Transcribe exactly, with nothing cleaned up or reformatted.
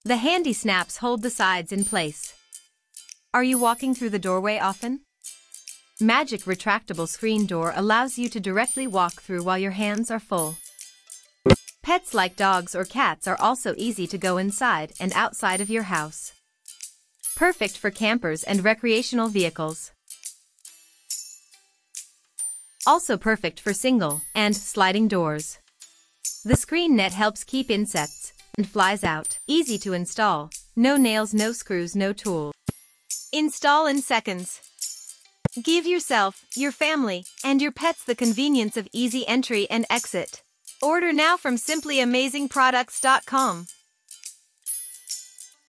The handy snaps hold the sides in place. Are you walking through the doorway often? Magic retractable screen door allows you to directly walk through while your hands are full. Pets like dogs or cats are also easy to go inside and outside of your house. Perfect for campers and recreational vehicles. Also perfect for single and sliding doors. The screen net helps keep insects and flies out. Easy to install, no nails, no screws, no tool. Install in seconds. Give yourself, your family, and your pets the convenience of easy entry and exit. Order now from simply amazing products dot com.